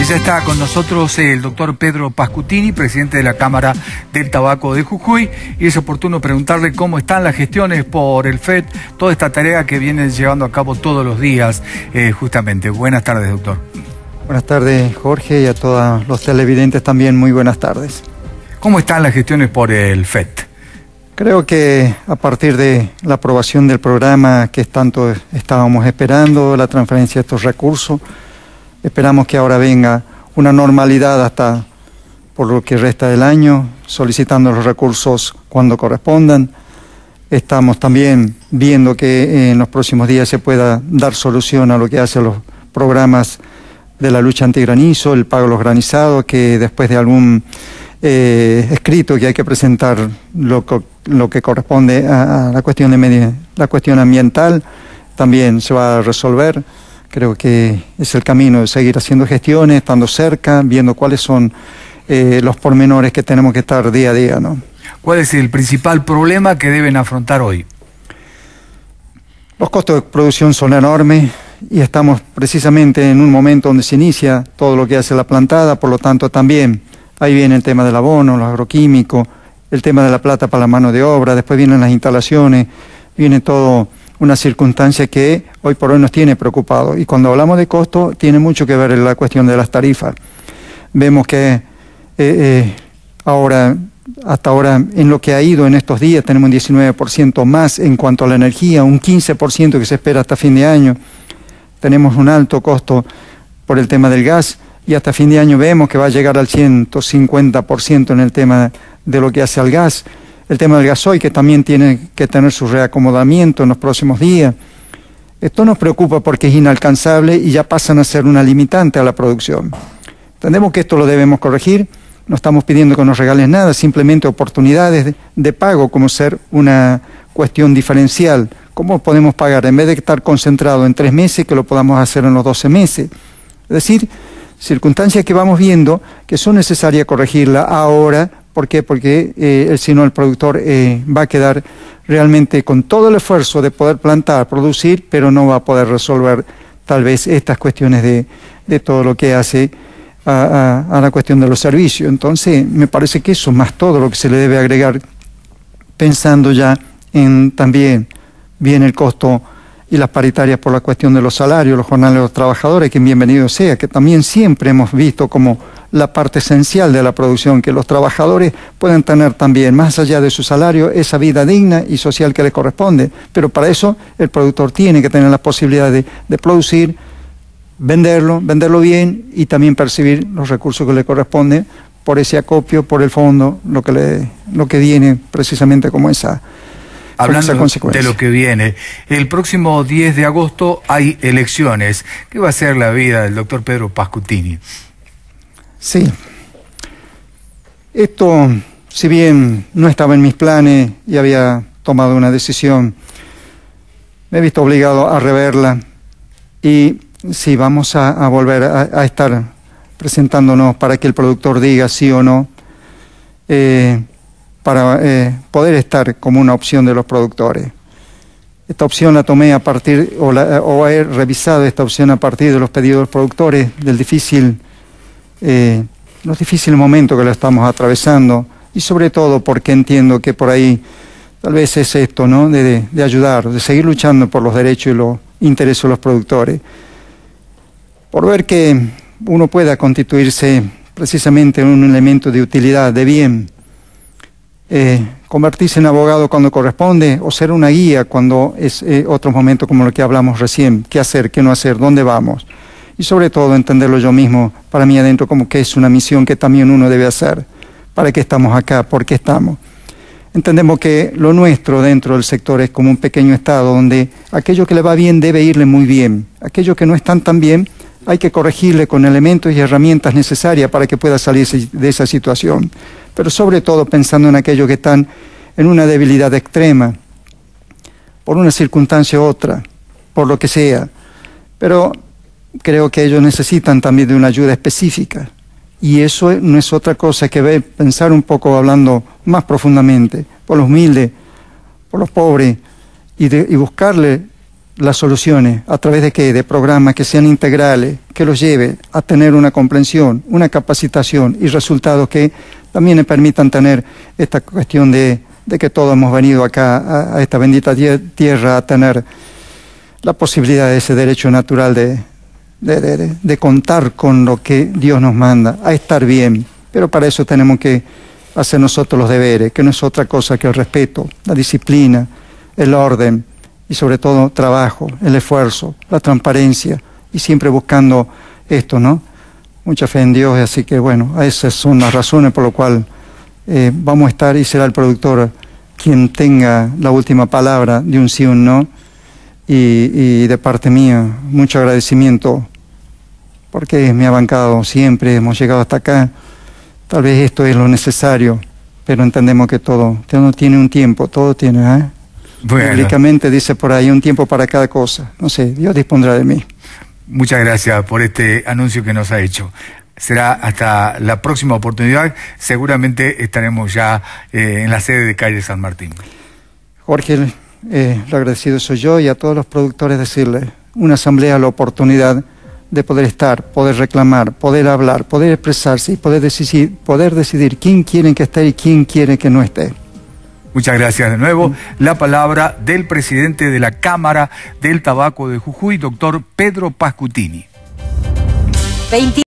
Y ya está con nosotros el doctor Pedro Pascutini, presidente de la Cámara del Tabaco de Jujuy, y es oportuno preguntarle cómo están las gestiones por el FET, toda esta tarea que viene llevando a cabo todos los días, justamente. Buenas tardes, doctor. Buenas tardes, Jorge, y a todos los televidentes también, muy buenas tardes. ¿Cómo están las gestiones por el FET? Creo que a partir de la aprobación del programa que tanto estábamos esperando, la transferencia de estos recursos, esperamos que ahora venga una normalidad hasta por lo que resta del año, solicitando los recursos cuando correspondan. Estamos también viendo que en los próximos días se pueda dar solución a lo que hacen los programas de la lucha antigranizo, el pago de los granizados, que después de algún escrito que hay que presentar lo que corresponde a la cuestión la cuestión ambiental, también se va a resolver. Creo que es el camino de seguir haciendo gestiones, estando cerca, viendo cuáles son los pormenores que tenemos que estar día a día, ¿no? ¿Cuál es el principal problema que deben afrontar hoy? Los costos de producción son enormes y estamos precisamente en un momento donde se inicia todo lo que hace la plantada, por lo tanto también ahí viene el tema del abono, los agroquímicos, el tema de la plata para la mano de obra, después vienen las instalaciones, viene todo una circunstancia que hoy por hoy nos tiene preocupados. Y cuando hablamos de costo, tiene mucho que ver en la cuestión de las tarifas. Vemos que hasta ahora, en lo que ha ido en estos días, tenemos un 19% más en cuanto a la energía, un 15% que se espera hasta fin de año. Tenemos un alto costo por el tema del gas y hasta fin de año vemos que va a llegar al 150% en el tema de lo que hace al gas. El tema del gasoil, que también tiene que tener su reacomodamiento en los próximos días. Esto nos preocupa porque es inalcanzable y ya pasan a ser una limitante a la producción. Entendemos que esto lo debemos corregir, no estamos pidiendo que nos regalen nada, simplemente oportunidades de pago, como ser una cuestión diferencial. ¿Cómo podemos pagar? En vez de estar concentrado en 3 meses, que lo podamos hacer en los 12 meses. Es decir, circunstancias que vamos viendo que son necesarias corregirlas ahora. ¿Por qué? Porque si no el productor va a quedar realmente con todo el esfuerzo de poder plantar, producir, pero no va a poder resolver tal vez estas cuestiones de todo lo que hace a la cuestión de los servicios. Entonces me parece que eso más todo lo que se le debe agregar, pensando ya en también bien el costo y las paritarias por la cuestión de los salarios, los jornales de los trabajadores, que bienvenido sea, que también siempre hemos visto como la parte esencial de la producción, que los trabajadores puedan tener también, más allá de su salario, esa vida digna y social que les corresponde. Pero para eso el productor tiene que tener la posibilidad de producir, venderlo bien y también percibir los recursos que le corresponden por ese acopio, por el fondo, lo que viene precisamente como esa. Hablando de lo que viene, el próximo 10 de agosto hay elecciones. ¿Qué va a ser la vida del doctor Pedro Pascutini? Sí. Esto, si bien no estaba en mis planes y había tomado una decisión, me he visto obligado a reverla y sí, vamos a volver a estar presentándonos para que el productor diga sí o no, para poder estar como una opción de los productores. Esta opción la tomé a partir, o he revisado esta opción a partir de los pedidos de los productores, del los difíciles momentos que lo estamos atravesando, y sobre todo porque entiendo que por ahí tal vez es esto, ¿no?, de ayudar, de seguir luchando por los derechos y los intereses de los productores, por ver que uno pueda constituirse precisamente en un elemento de utilidad, de bien, convertirse en abogado cuando corresponde o ser una guía cuando es otro momento como lo que hablamos recién, qué hacer, qué no hacer, dónde vamos, y sobre todo entenderlo yo mismo para mí adentro como que es una misión que también uno debe hacer. ¿Para qué estamos acá? ¿Por qué estamos? Entendemos que lo nuestro dentro del sector es como un pequeño estado donde aquello que le va bien debe irle muy bien, aquello que no están tan bien hay que corregirle con elementos y herramientas necesarias para que pueda salir de esa situación, pero sobre todo pensando en aquellos que están en una debilidad extrema, por una circunstancia u otra, por lo que sea, pero creo que ellos necesitan también de una ayuda específica, y eso no es otra cosa que pensar un poco, hablando más profundamente, por los humildes, por los pobres, y buscarle las soluciones. ¿A través de qué? De programas que sean integrales, que los lleve a tener una comprensión, una capacitación y resultados que también le permitan tener esta cuestión de que todos hemos venido acá a esta bendita tierra a tener la posibilidad de ese derecho natural de contar con lo que Dios nos manda, a estar bien. Pero para eso tenemos que hacer nosotros los deberes, que no es otra cosa que el respeto, la disciplina, el orden y sobre todo trabajo, el esfuerzo, la transparencia y siempre buscando esto, ¿no? Mucha fe en Dios, así que bueno, esas son las razones por las cuales vamos a estar y será el productor quien tenga la última palabra de un sí o un no y de parte mía mucho agradecimiento porque me ha bancado siempre, hemos llegado hasta acá. Tal vez esto es lo necesario, pero entendemos que todo tiene un tiempo, todo tiene, ¿eh? Bueno. Bíblicamente dice por ahí un tiempo para cada cosa. No sé, Dios dispondrá de mí. Muchas gracias por este anuncio que nos ha hecho. Será hasta la próxima oportunidad. Seguramente estaremos ya en la sede de Calle San Martín. Jorge, lo agradecido soy yo y a todos los productores decirles, una asamblea la oportunidad de poder estar, poder reclamar, poder hablar, poder expresarse y poder decidir quién quieren que esté y quién quiere que no esté. Muchas gracias de nuevo. La palabra del presidente de la Cámara del Tabaco de Jujuy, doctor Pedro Pascutini.